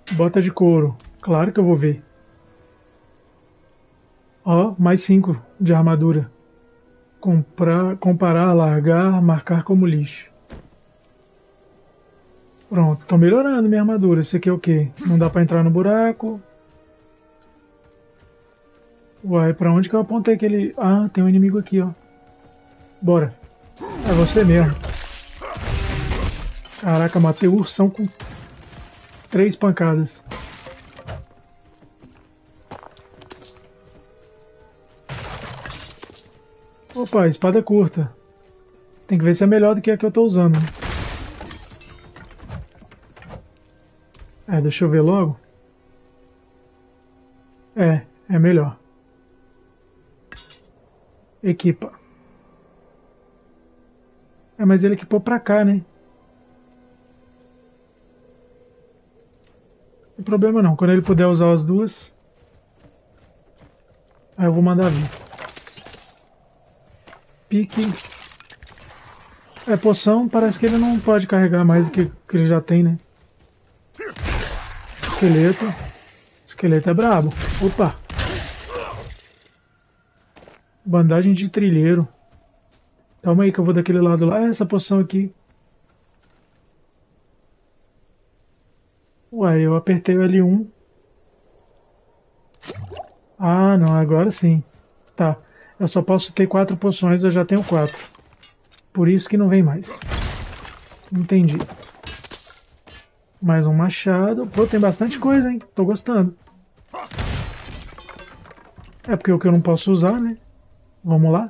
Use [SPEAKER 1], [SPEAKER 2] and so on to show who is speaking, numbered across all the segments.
[SPEAKER 1] Bota de couro. Claro que eu vou ver. Ó, mais 5 de armadura. Comprar, comparar, largar, marcar como lixo. Pronto, tô melhorando minha armadura. Esse aqui é o quê? Não dá pra entrar no buraco. Uai, pra onde que eu apontei aquele... Ah, tem um inimigo aqui, ó. Bora. É você mesmo. Caraca, matei o ursão com 3 pancadas. Opa, espada curta. Tem que ver se é melhor do que a que eu tô usando. É, deixa eu ver logo. É melhor. Equipa. É, mas ele equipou pra cá, né? Não tem problema não. Quando ele puder usar as duas, aí eu vou mandar vir. Pique. É, poção, parece que ele não pode carregar mais do que ele já tem, né? Esqueleto. Esqueleto é brabo. Opa! Bandagem de trilheiro. Calma aí que eu vou daquele lado lá. Essa poção aqui. Ué, eu apertei o L1. Ah, não, agora sim. Tá. Eu só posso ter 4 poções, eu já tenho 4. Por isso que não vem mais. Entendi. Mais um machado. Pô, tem bastante coisa, hein? Tô gostando. É porque o que eu não posso usar, né? Vamos lá?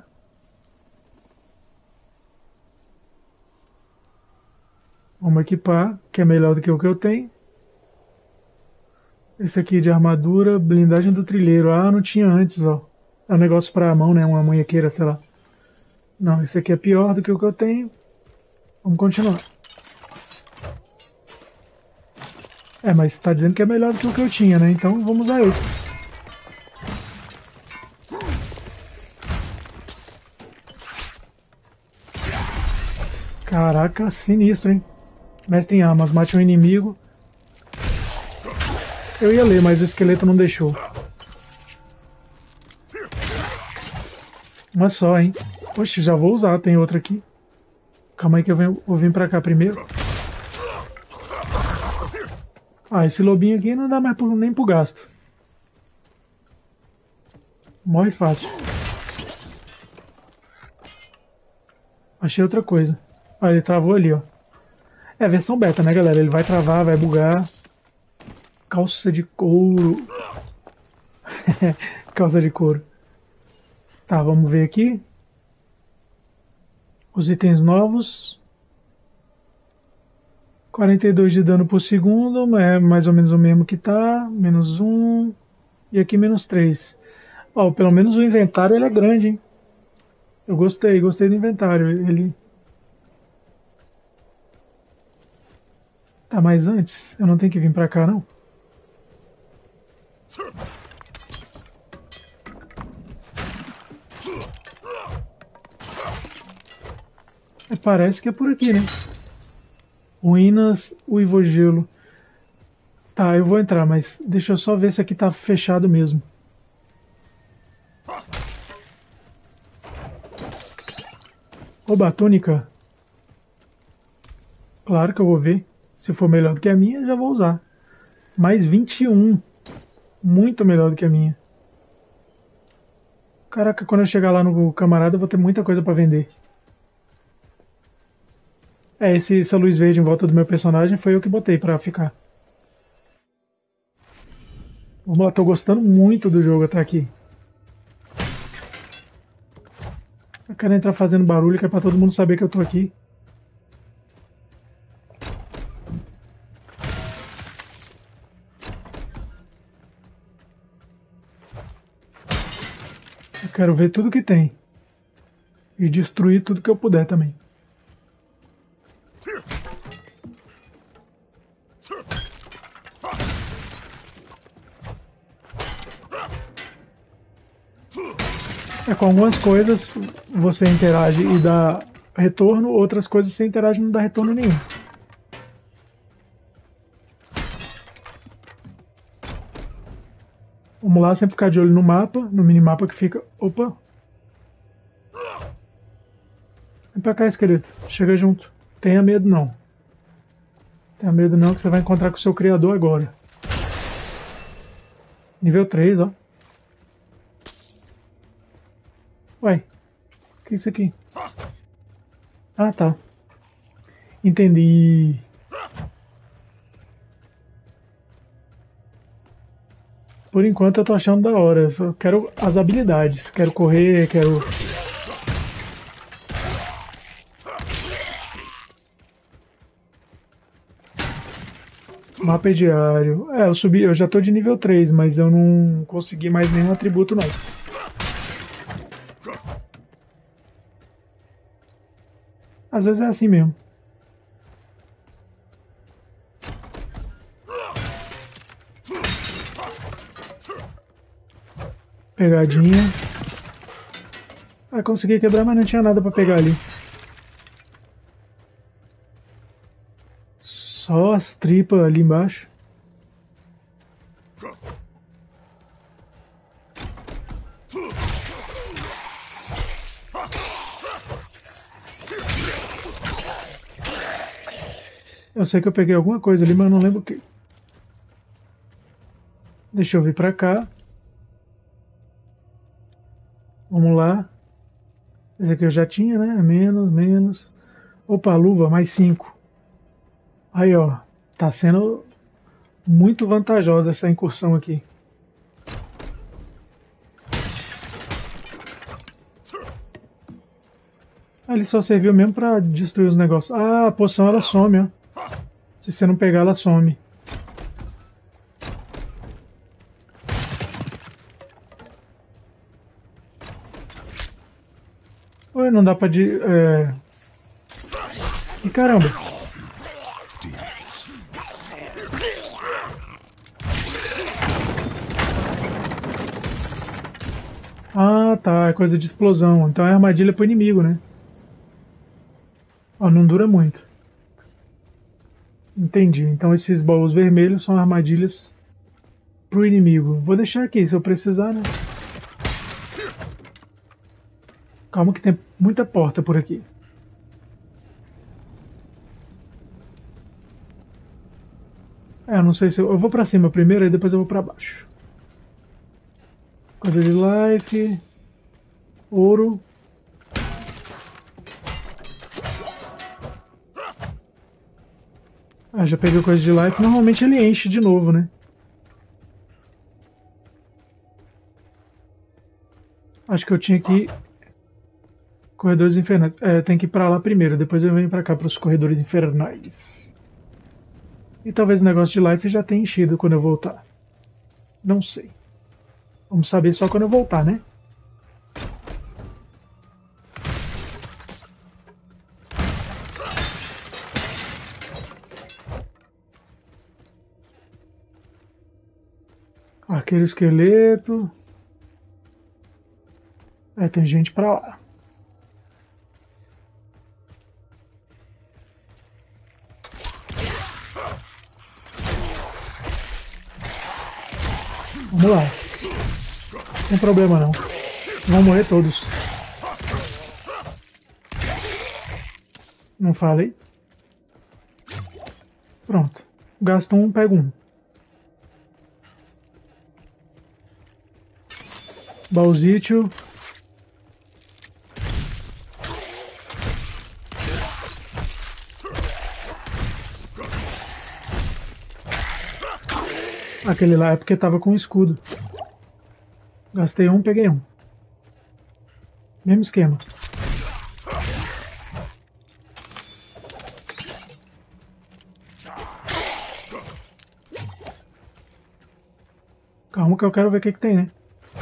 [SPEAKER 1] Vamos equipar, que é melhor do que o que eu tenho. Esse aqui de armadura, blindagem do trilheiro. Ah, não tinha antes, ó. É um negócio pra mão, né? Uma munhequeira, sei lá. Não, esse aqui é pior do que o que eu tenho. Vamos continuar. É, mas tá dizendo que é melhor do que o que eu tinha, né? Então vamos usar esse. Caraca, sinistro, hein? Mestre em armas, mate um inimigo. Eu ia ler, mas o esqueleto não deixou. Uma só, hein? Oxe, já vou usar, tem outra aqui. Calma aí que vou vir pra cá primeiro. Ah, esse lobinho aqui não dá mais nem pro gasto. Morre fácil. Achei outra coisa. Ah, ele travou ali, ó. É versão beta, né, galera? Ele vai travar, vai bugar. Calça de couro. Calça de couro. Tá, vamos ver aqui. Os itens novos. 42 de dano por segundo, é mais ou menos o mesmo que tá. Menos 1. E aqui menos 3. Ó, pelo menos o inventário ele é grande, hein? Eu gostei do inventário. Ele... Tá, mas antes, eu não tenho que vir pra cá, não? É, parece que é por aqui, né? Ruínas, Uivogelo. Tá, eu vou entrar, mas deixa eu só ver se aqui tá fechado mesmo. Oba, túnica. Claro que eu vou ver. Se for melhor do que a minha, já vou usar. Mais 21. Muito melhor do que a minha. Caraca, quando eu chegar lá no camarada, eu vou ter muita coisa pra vender. É, essa luz verde em volta do meu personagem foi eu que botei pra ficar. Vamos lá, tô gostando muito do jogo até aqui. Eu quero entrar fazendo barulho, que é pra todo mundo saber que eu tô aqui. Eu quero ver tudo que tem. E destruir tudo que eu puder também. É, com algumas coisas você interage e dá retorno, outras coisas você interage e não dá retorno nenhum. Vamos lá, sempre ficar de olho no mapa, no minimapa que fica... Opa! Vem pra cá, esqueleto. Chega junto. Tenha medo não. Tenha medo não que você vai encontrar com o seu criador agora. Nível 3, ó. Ué, o que é isso aqui? Ah, tá. Entendi. Por enquanto eu tô achando da hora. Eu só quero as habilidades. Quero correr, quero... Mapa diário. É, eu subi, eu já tô de nível 3, mas eu não consegui mais nenhum atributo não. Às vezes é assim mesmo. Pegadinha. Ah, consegui quebrar, mas não tinha nada pra pegar ali. Só as tripas ali embaixo. Eu sei que eu peguei alguma coisa ali, mas eu não lembro o que. Deixa eu vir pra cá. Vamos lá. Esse aqui eu já tinha, né? Menos, menos. Opa, luva, mais 5. Aí, ó. Tá sendo muito vantajosa essa incursão aqui. Ele só serviu mesmo pra destruir os negócios. Ah, a poção ela some, ó. Se você não pegar, ela some. Ué, não dá pra... E caramba! Ah, tá. É coisa de explosão. Então é armadilha pro inimigo, né? Ó, não dura muito. Entendi. Então esses baús vermelhos são armadilhas pro inimigo. Vou deixar aqui se eu precisar, né? Calma que tem muita porta por aqui. É, eu não sei se eu vou pra cima primeiro e depois eu vou pra baixo. Coisa de life. Ouro. Ah, já peguei coisa de life. Normalmente ele enche de novo, né? Acho que eu tinha que... Corredores infernais. É, tem que ir pra lá primeiro, depois eu venho pra cá pros corredores infernais. E talvez o negócio de life já tenha enchido quando eu voltar. Não sei. Vamos saber só quando eu voltar, né? Arqueiro esqueleto. É, tem gente pra lá. Vamos lá. Não tem problema não. Vão morrer todos. Não falei? Pronto. Gasto um, pego um. Bauzítio. Aquele lá é porque tava com escudo. Gastei um, peguei um. Mesmo esquema. Calma que eu quero ver o que tem, né?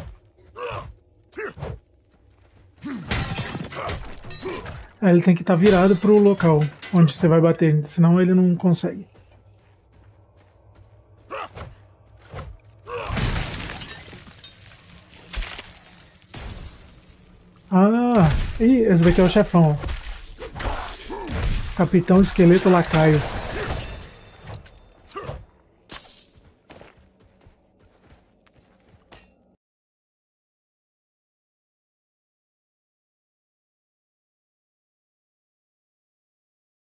[SPEAKER 1] Ele tem que estar virado pro local onde você vai bater, senão ele não consegue. Ah, esse daqui é o chefão. Capitão Esqueleto Lacaio.